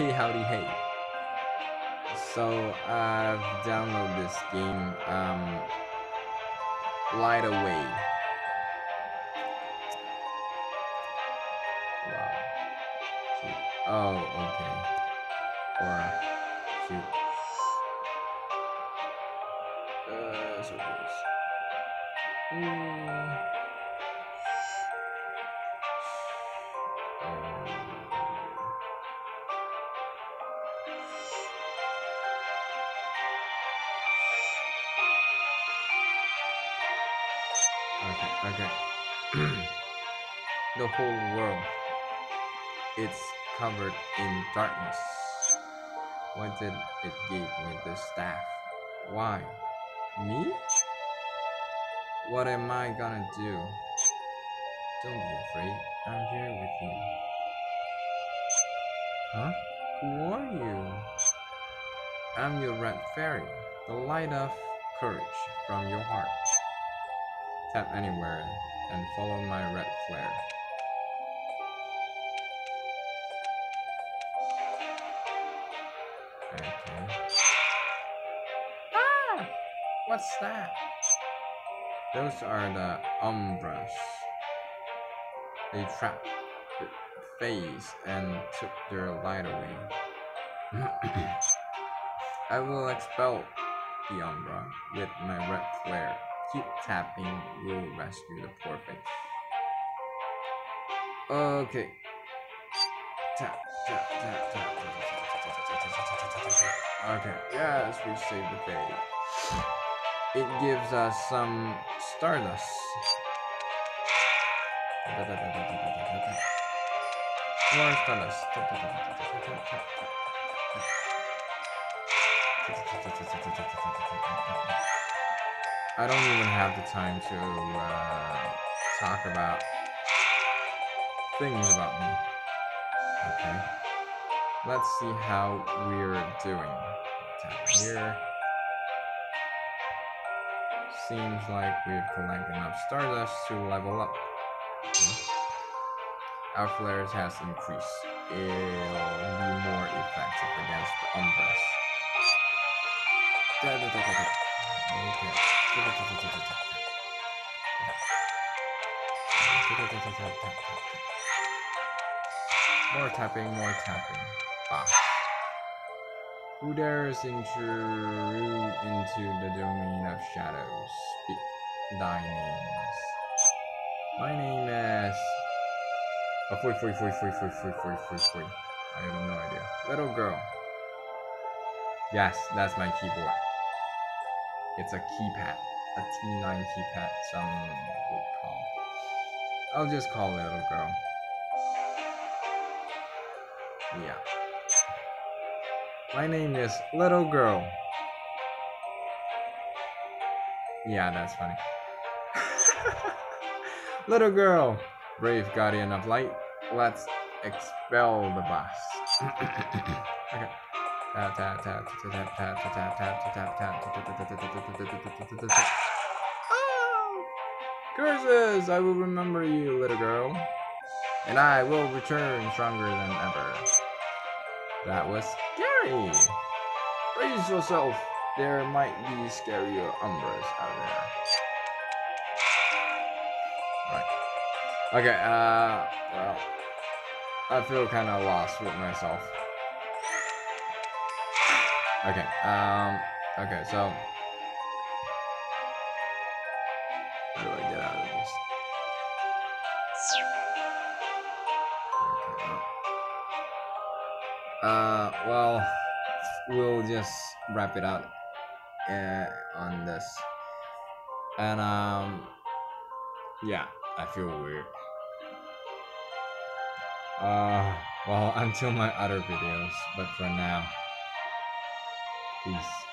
Hey, howdy, hey. So I've downloaded this game, Light Away. Wow. Shoot. Oh, okay. Or shoot. So close. Mm. Okay. The whole world, it's covered in darkness. Why did it give me the staff? Why? Me? What am I gonna do? Don't be afraid. I'm here with you. Huh? Who are you? I'm your red fairy, the light of courage from your heart. Tap anywhere and follow my red flare. Okay. Ah! What's that? Those are the umbras. They trapped the face and took their light away. I will expel the umbra with my red flare. Keep tapping, we'll rescue the poor face. Okay. Tap, tap, tap, tap, tap, tap. Okay, yes, we saved the day. It gives us some stardust. More stardust. I don't even have the time to talk about things about me. Okay. Let's see how we're doing. Tap here. Seems like we've collected enough stardust to level up. Okay. Our flares has increased. It'll be more effective against the umbras. Okay. More tapping. Bah. Who dares intrude into the domain of shadows? Speak thy names. My name is... Oh, fui. I have no idea. Little girl. Yes, that's my keyboard. It's a keypad. A T9 keypad, some would call. I'll just call it little girl. Yeah. My name is Little Girl. Yeah, that's funny. Little girl, brave guardian of light, let's expel the boss. Okay. Oh! Curses! I will remember you, little girl. And I will return stronger than ever. That was scary. Brace yourself. There might be scarier umbras out there. Right. Okay, well, I feel kind of lost with myself. Okay, okay, so how do I get out of this? Okay, well, we'll just wrap it up on this. And, yeah, I feel weird. Well, until my other videos, but for now, peace.